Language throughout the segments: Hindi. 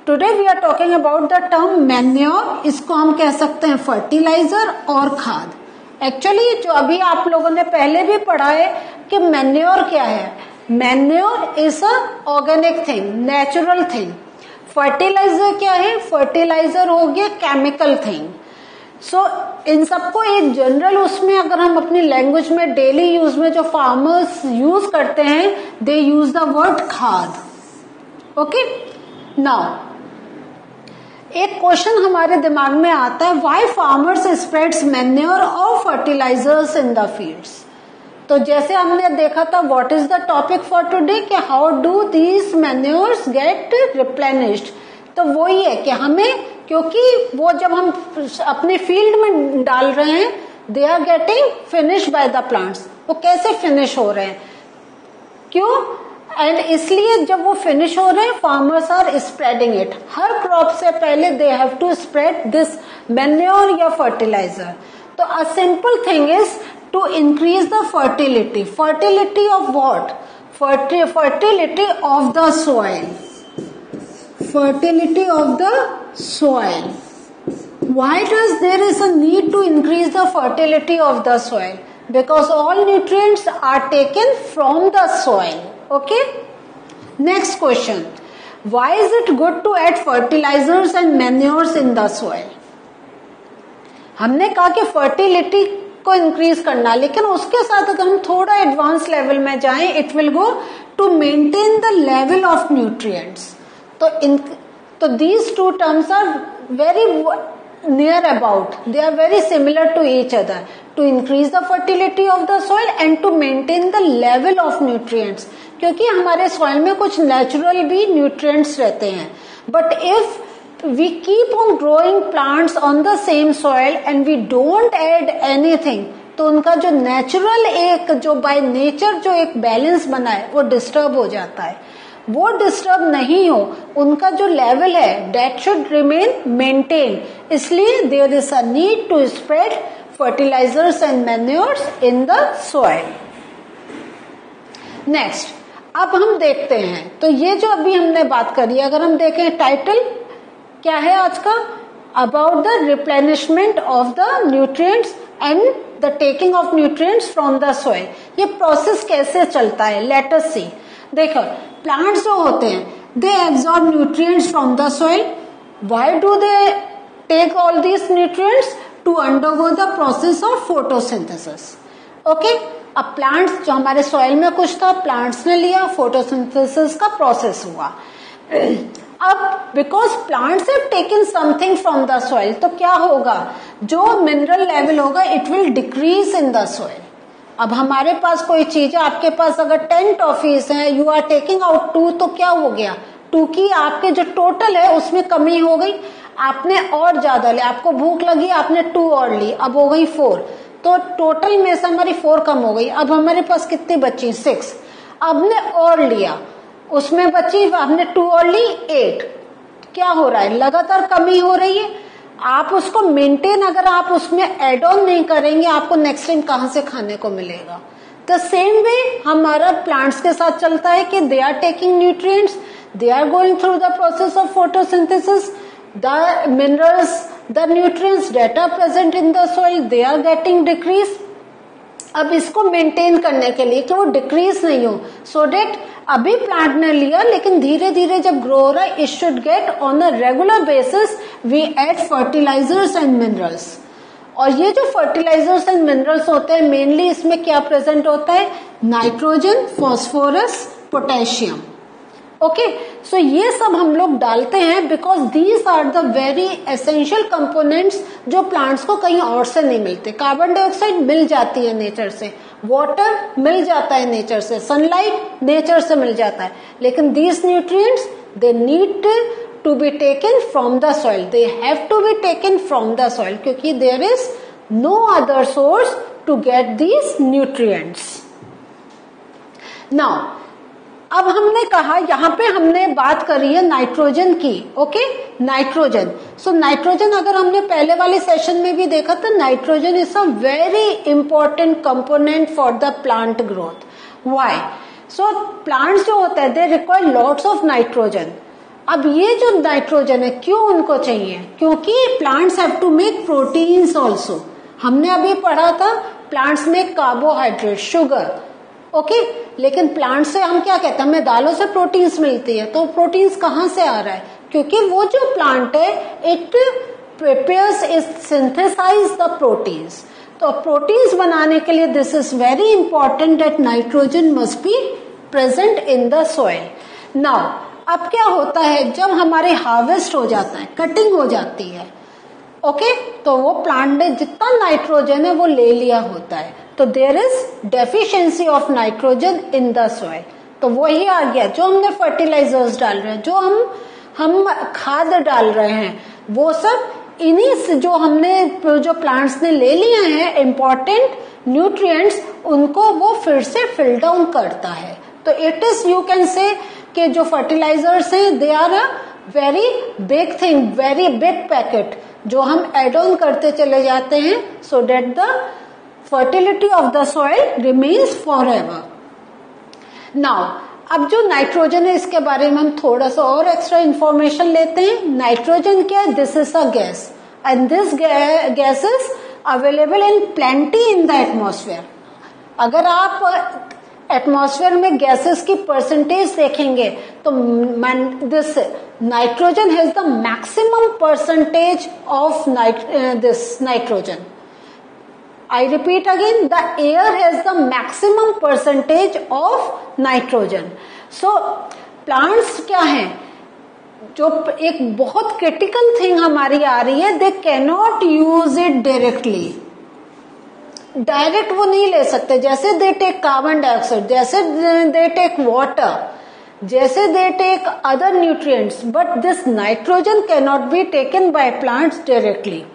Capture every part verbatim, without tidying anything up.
Today we are talking about the term manure. इसको हम कह सकते हैं फर्टिलाइजर और खाद. एक्चुअली जो अभी आप लोगों ने पहले भी पढ़ा है कि मैन्योर क्या है. Manure is a organic thing, natural thing. Fertilizer क्या है? फर्टिलाइजर हो गया केमिकल थिंग. सो so, इन सबको एक जनरल उसमें अगर हम अपनी लैंग्वेज में डेली यूज में जो फार्मर्स यूज करते हैं, दे यूज द वर्ड खाद. ओके. नाउ एक क्वेश्चन हमारे दिमाग में आता है, व्हाई फार्मर्स स्प्रेड्स मैन्योर और फर्टिलाइजर्स इन द फील्ड्स. तो जैसे हमने देखा था what is the topic for today कि how do these manures get replenished. तो वो ही है कि हमें, क्योंकि वो जब हम अपने फील्ड में डाल रहे हैं, they are getting finish by the plants. वो कैसे फिनिश हो रहे हैं, क्यों? एंड इसलिए जब वो फिनिश हो रहे हैं, फार्मर्स आर स्प्रेडिंग इट. हर क्रॉप से पहले they have to spread this manure या फर्टिलाइजर. तो a simple thing is to increase the fertility. Fertility of what? Fertility of the soil. Fertility of the soil. Why does there is a need to increase the fertility of the soil? Because all nutrients are taken from the soil. Okay. Next question. Why is it good to add fertilizers and manures in the soil? हमने कहा कि fertility को इंक्रीज करना, लेकिन उसके साथ अगर हम थोड़ा एडवांस लेवल में जाएं, it will go to maintain the level of nutrients. तो इन तो these two terms are very near about, they are very similar to each other. To increase the fertility of the soil and to maintain the level of nutrients. क्योंकि हमारे सॉइल में कुछ नेचुरल भी न्यूट्रिएंट्स रहते हैं, but if we keep on growing plants on the same soil and we don't add anything, तो उनका जो नेचुरल एक जो बाय नेचर जो एक बैलेंस बना है वो डिस्टर्ब हो जाता है. वो डिस्टर्ब नहीं हो, उनका जो लेवल है दैट शुड रिमेन मेंटेन. इसलिए there is a need to spread fertilizers and manures in the soil. Next, अब हम देखते हैं, तो ये जो अभी हमने बात करी, अगर हम देखें टाइटल क्या है आज का, about the replenishment of the nutrients and the taking of nutrients from the soil. ये प्रोसेस कैसे चलता है, लेट अस सी. देखो, प्लांट्स जो होते हैं they absorb nutrients from the soil. Why do they take all these nutrients? To undergo the process of photosynthesis. Okay. अब प्लांट्स जो हमारे सॉइल में कुछ था, प्लांट्स ने लिया, फोटोसिंथेसिस का प्रोसेस हुआ. अब because plants have taken something from the soil, तो क्या होगा, जो मिनरल लेवल होगा it will decrease in the soil. अब हमारे पास कोई चीज है, आपके पास अगर टेन टॉफीज हैं, you are taking out two, तो क्या हो गया, टू की आपके जो टोटल है उसमें कमी हो गई. आपने और ज्यादा ले, आपको भूख लगी, आपने टू और ली, अब हो गई फोर. तो टोटल में से हमारी फोर कम हो गई. अब हमारे पास कितनी बची, सिक्स. अब ने और लिया, उसमें बची, हमने टू और ली, एट. क्या हो रहा है, लगातार कमी हो रही है. आप उसको मेंटेन, अगर आप उसमें एड ऑन नहीं करेंगे, आपको नेक्स्ट टाइम कहां से खाने को मिलेगा. द सेम वे हमारा प्लांट्स के साथ चलता है कि they are taking nutrients, they are going through the process of photosynthesis, the minerals, the nutrients that are present in the soil, they are getting decrease. अब इसको मेंटेन करने के लिए कि वो डिक्रीज नहीं हो, सो डेट अभी प्लांट ने लिया, लेकिन धीरे धीरे जब ग्रो हो रहा है, it should get on a regular basis we add fertilizers and minerals. और ये जो फर्टिलाइजर्स एंड मिनरल्स होते हैं, मेनली इसमें क्या प्रेजेंट होता है, nitrogen, phosphorus, potassium. Okay. So ये सब हम लोग डालते हैं because these are the very essential components जो प्लांट्स को कहीं और से नहीं मिलते. कार्बन डाइऑक्साइड मिल जाती है नेचर से, वाटर मिल जाता है नेचर से, सनलाइट नेचर से मिल जाता है, लेकिन these nutrients they need to be taken from the soil, they have to be taken from the soil, क्योंकि there is no other source to get these nutrients. Now अब हमने कहा, यहाँ पे हमने बात करी है नाइट्रोजन की. ओके. नाइट्रोजन, सो नाइट्रोजन अगर हमने पहले वाले सेशन में भी देखा था, nitrogen is a very important component for the plant growth. Why? So plants जो होते हैं they require lots of nitrogen. अब ये जो नाइट्रोजन है क्यों उनको चाहिए, क्योंकि plants have to make proteins also. हमने अभी पढ़ा था प्लांट्स में कार्बोहाइड्रेट, शुगर, ओके okay? लेकिन प्लांट से हम क्या कहते हैं, हमें दालों से प्रोटीन्स मिलती है, तो प्रोटीन्स कहाँ से आ रहा है, क्योंकि वो जो प्लांट है it prepares, it synthesize the proteins. तो प्रोटीन्स बनाने के लिए this is very important that nitrogen must be present in the soil. Now अब क्या होता है, जब हमारे हार्वेस्ट हो जाता है, कटिंग हो जाती है, ओके okay? तो वो प्लांट ने जितना नाइट्रोजन है वो ले लिया होता है, तो there is deficiency of nitrogen in the soil. तो वही आ गया, जो हमने फर्टिलाइजर्स डाल रहे हैं, जो हम हम खाद डाल रहे हैं, वो सब इन्हीं से जो हमने जो प्लांट्स ने ले लिए हैं इंपॉर्टेंट न्यूट्रिएंट्स, उनको वो फिर से फिल डाउन करता है। तो it is, you can say कि जो फर्टिलाइजर्स हैं they are a very big thing, very big packet जो हम एड ऑन करते चले जाते हैं, so that the fertility of the soil remains for ever. Now अब जो नाइट्रोजन है इसके बारे में हम थोड़ा सा और एक्स्ट्रा इंफॉर्मेशन लेते हैं। नाइट्रोजन क्या है, this is a gas and this gas is available in plenty in the atmosphere. अगर आप एटमॉस्फेयर में गैसेस की परसेंटेज देखेंगे तो this nitrogen has the maximum percentage of this nitrogen. I repeat again, the air has the maximum percentage of nitrogen. So plants क्या हैं, जो एक बहुत critical thing हमारी आ रही है, they cannot use it directly. Direct वो नहीं ले सकते, जैसे they take carbon dioxide, जैसे they take water, जैसे they take other nutrients, but this nitrogen cannot be taken by plants directly.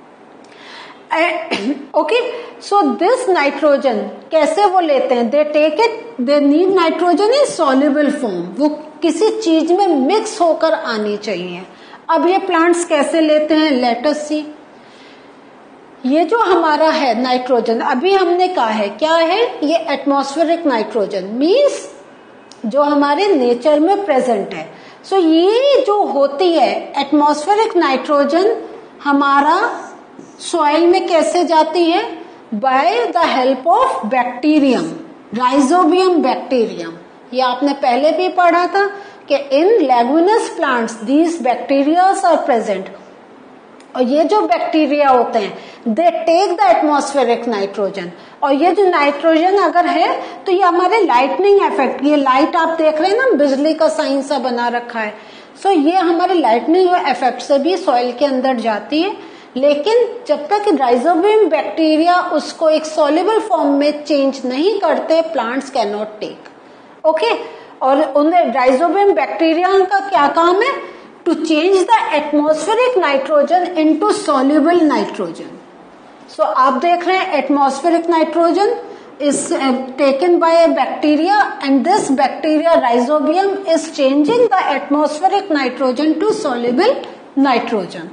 Okay, so this nitrogen कैसे वो लेते हैं, they take it, they need nitrogen in soluble form, वो किसी चीज में मिक्स होकर आनी चाहिए। अब ये प्लांट्स कैसे लेते हैं, लेट अस सी। ये जो हमारा है नाइट्रोजन, अभी हमने कहा है क्या है, ये एटमॉस्फेरिक नाइट्रोजन मीन्स जो हमारे नेचर में प्रेजेंट है। सो so ये जो होती है एटमॉस्फेरिक नाइट्रोजन हमारा सॉइल में कैसे जाती है, by the help of bacterium, rhizobium bacterium. ये आपने पहले भी पढ़ा था कि in leguminous plants these bacterias are present, और ये जो बैक्टीरिया होते हैं they take the atmospheric nitrogen, और ये जो नाइट्रोजन अगर है तो ये हमारे लाइटनिंग इफेक्ट, ये लाइट आप देख रहे हैं ना, बिजली का साइन सा बना रखा है, सो so ये हमारे लाइटनिंग इफेक्ट से भी सॉइल के अंदर जाती है। लेकिन जब तक राइजोबियम बैक्टीरिया उसको एक सॉल्युबल फॉर्म में चेंज नहीं करते, plants can not take, okay. और उन राइजोबियम बैक्टीरिया का क्या काम है, to change the atmospheric nitrogen into soluble nitrogen. So आप देख रहे हैं atmospheric nitrogen is uh, taken by a bacteria, and this bacteria rhizobium is changing the atmospheric nitrogen to soluble nitrogen.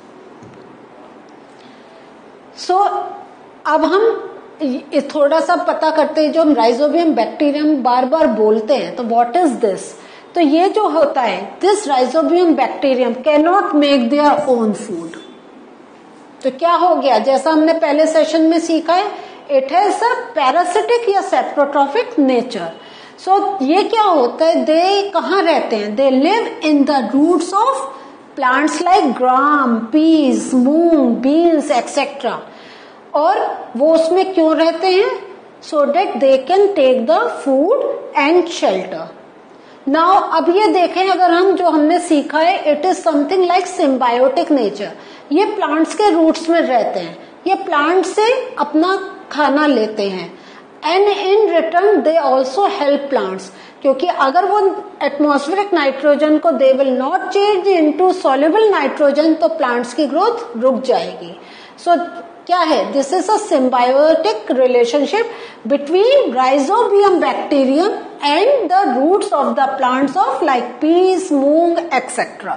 So अब हम थोड़ा सा पता करते हैं, जो हम राइजोबियम बैक्टीरियम बार बार बोलते हैं, तो व्हाट इज दिस। तो ये जो होता है, this rhizobium bacterium can not make their own food. तो क्या हो गया, जैसा हमने पहले सेशन में सीखा है, इट हैज अ पैरासिटिक या सेप्रोट्रॉफिक नेचर। सो ये क्या होता है, दे कहाँ रहते हैं, they live in the roots of plants like gram, peas, moong, beans etcetera. और वो उसमें क्यों रहते हैं, so that they can take the food and shelter. Now अब ये देखें, अगर हम जो हमने सीखा है, it is something like symbiotic nature. ये प्लांट्स के रूट्स में रहते हैं, ये प्लांट से अपना खाना लेते हैं, and in return they also help plants, क्योंकि अगर वो एटमॉस्फेरिक नाइट्रोजन को they will not change into soluble nitrogen, तो प्लांट्स की ग्रोथ रुक जाएगी। सो so, क्या है, this is a symbiotic relationship between rhizobium bacterium and the roots of the plants of like peas, moong etcetera.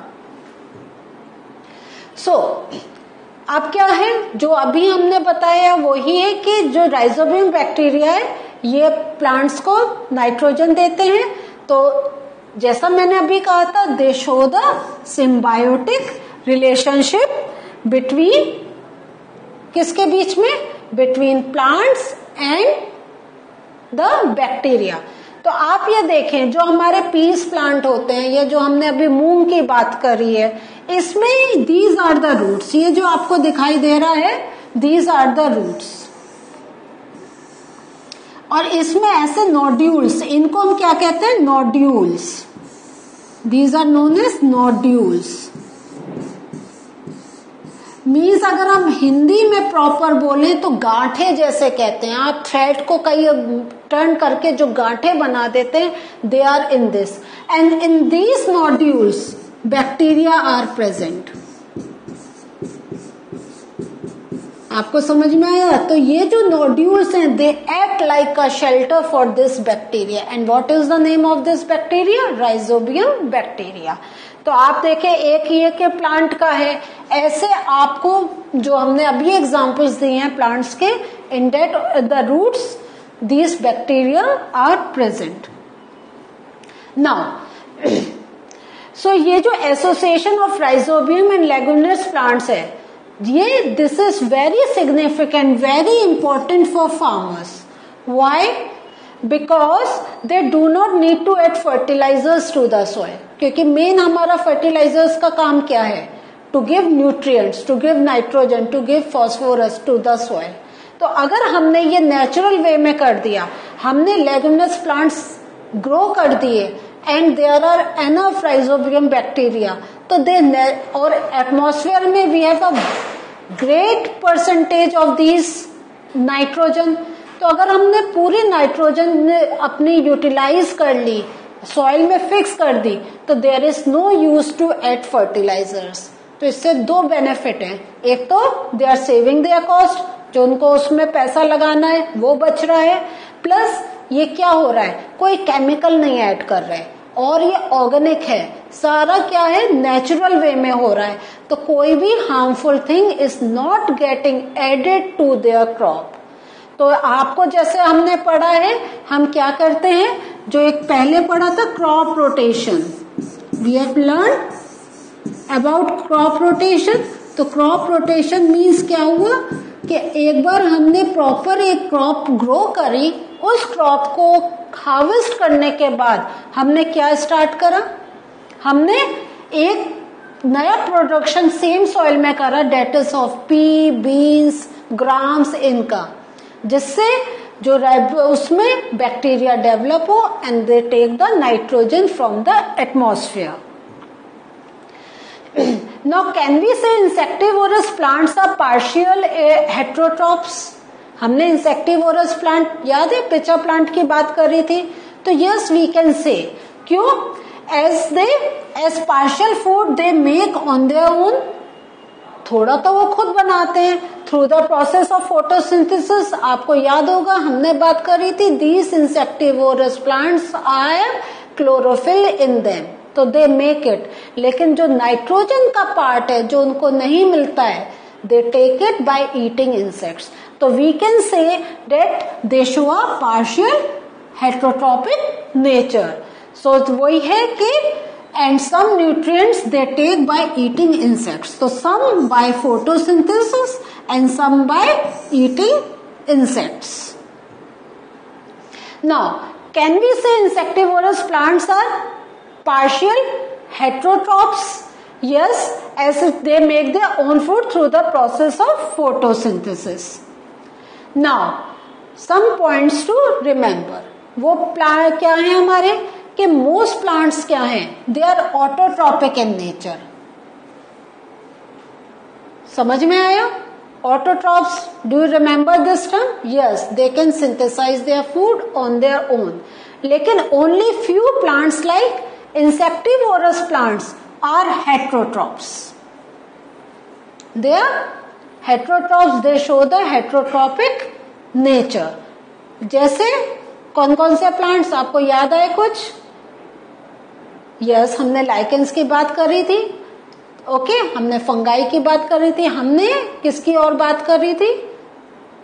So अब क्या है, जो अभी हमने बताया वही है कि जो राइजोबियम बैक्टीरिया है, ये प्लांट्स को नाइट्रोजन देते हैं। तो जैसा मैंने अभी कहा था, they show the symbiotic relationship between, किसके बीच में, between plants and the bacteria. तो आप ये देखें, जो हमारे पीस प्लांट होते हैं, या जो हमने अभी मूंग की बात करी है, इसमें दीज आर द रूट्स, ये जो आपको दिखाई दे रहा है, दीज आर द रूट्स। और इसमें ऐसे नोड्यूल्स, इनको हम क्या कहते हैं, nodules, these are known as nodules. Means अगर हम हिंदी में प्रॉपर बोले तो गांठे जैसे कहते हैं। आप थ्रेड को कई टर्न करके जो गांठे बना देते हैं, they are in this, and in these nodules bacteria are present. आपको समझ में आया? तो ये जो नोड्यूल्स हैं, they act like a shelter for this bacteria, and what is the name of this bacteria, rhizobium bacteria. तो आप देखें, एक ये के प्लांट का है, ऐसे आपको जो हमने अभी एग्जांपल्स दिए हैं प्लांट्स के, in that the roots these bacteria are present. Now so ये जो association of rhizobium and leguminous plants है, ये this is very significant, very important for farmers. Why? Because they do not need to add fertilizers to the soil, क्योंकि मेन हमारा फर्टिलाइजर्स का काम क्या है, to give nutrients, to give nitrogen, to give phosphorus to the soil. तो अगर हमने ये नेचुरल वे में कर दिया, हमने लेगुमिनस प्लांट्स ग्रो कर दिए, and there are enough rhizobium bacteria, तो दे, और एटमॉस्फेयर में we have a great percentage of this nitrogen. तो अगर हमने पूरी नाइट्रोजन अपनी यूटिलाइज कर ली, सॉइल में फिक्स कर दी, तो there is no use to add fertilizers. तो इससे दो बेनिफिट हैं, एक तो they are saving their cost, जो उनको उसमें पैसा लगाना है वो बच रहा है, प्लस ये क्या हो रहा है, कोई केमिकल नहीं ऐड कर रहे हैं, और ये ऑर्गेनिक है, सारा क्या है, नेचुरल वे में हो रहा है। तो कोई भी harmful thing is not getting added to their crop. तो आपको जैसे हमने पढ़ा है, हम क्या करते हैं, जो एक पहले पढ़ा था crop rotation, we have learn about crop rotation. तो क्रॉप रोटेशन मीन्स क्या हुआ कि एक बार हमने प्रॉपर एक क्रॉप ग्रो करी, उस क्रॉप को हार्वेस्ट करने के बाद हमने क्या स्टार्ट करा, हमने एक नया प्रोडक्शन सेम सॉइल में करा, that is of pea, beans, grams, इनका, जिससे जो उसमें बैक्टीरिया डेवलप हो and they take the nitrogen from the atmosphere. Now can we say insectivorous plants are partial heterotrophs. हमने इंसेक्टिवोरस प्लांट, याद है पिचा प्लांट की बात कर रही थी, तो यस वी कैन से, क्यों, as they as partial food they make on their own, थोड़ा तो वो खुद बनाते हैं through the process of photosynthesis. आपको याद होगा हमने बात करी थी, these insectivorous plants are chlorophyll in them, तो दे मेक इट। लेकिन जो नाइट्रोजन का पार्ट है जो उनको नहीं मिलता है, they take it by eating insects. तो we can say that they show a partial heterotrophic nature. So वही है कि and some nutrients they take by eating insects. So some by photosynthesis and some by eating insects. Now, can we say insectivorous plants are partial heterotrophs? Yes, as if they make their own food through the process of photosynthesis. Now, some points to remember. वो प्लांट क्या है हमारे, कि मोस्ट प्लांट्स क्या हैं, they are autotrophic in nature. समझ में आया? Autotrophs, do you remember this term? Yes, they can synthesize their food on their own. लेकिन only few plants like insectivorous plants are heterotrophs. They are heterotrophs, they show the heterotrophic nature. जैसे कौन कौन से प्लांट्स, आपको याद आए कुछ? यस yes, हमने लाइकेंस की बात करी थी, ओके okay, हमने फंगाई की बात करी थी, हमने किसकी और बात करी थी?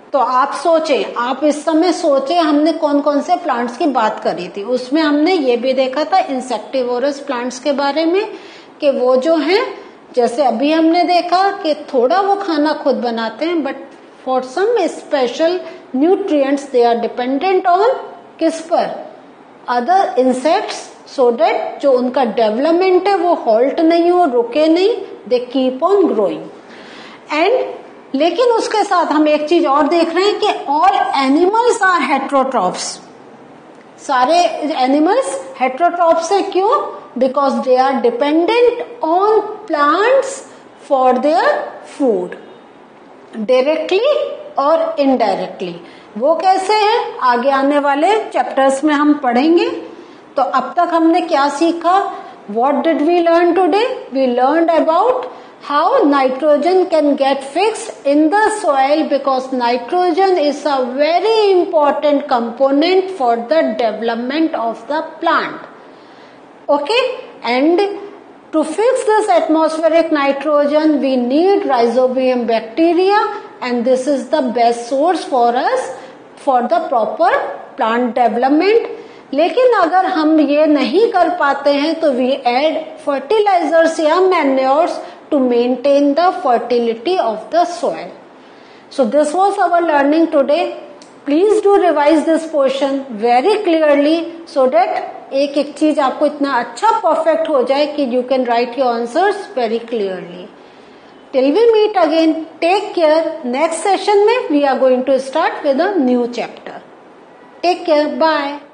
तो आप सोचें, आप इस समय सोचें हमने कौन कौन से प्लांट्स की बात करी थी। उसमें हमने ये भी देखा था इंसेक्टिवोरस प्लांट्स के बारे में कि वो जो हैं, जैसे अभी हमने देखा कि थोड़ा वो खाना खुद बनाते हैं, but for some special nutrients they are dependent on किस पर, अदर इंसेक्ट्स, सो दैट जो उनका डेवलपमेंट है वो हॉल्ट नहीं हो, रुके नहीं, they keep on growing. And लेकिन उसके साथ हम एक चीज और देख रहे हैं कि ऑल एनिमल्स आर हेट्रोट्रॉप्स, सारे एनिमल्स हेट्रोट्रॉप्स हैं। क्यों? Because they are dependent on plants for their food, directly और इनडायरेक्टली। वो कैसे है आगे आने वाले चैप्टर्स में हम पढ़ेंगे। तो अब तक हमने क्या सीखा? What did we learn today? We learned about how nitrogen can get fixed in the soil, because nitrogen is a very important component for the development of the plant. Okay, and to fix this atmospheric nitrogen we need rhizobium bacteria, and this is the best source for us for the proper plant development. लेकिन अगर हम ये नहीं कर पाते हैं तो we add fertilizers या manures to maintain the fertility of the soil. So this was our learning today. Please do revise this portion very clearly so that एक एक चीज आपको इतना अच्छा perfect हो जाए कि you can write your answers very clearly. Till we meet again, take care. Next session में we are going to start with a new chapter. Take care. Bye.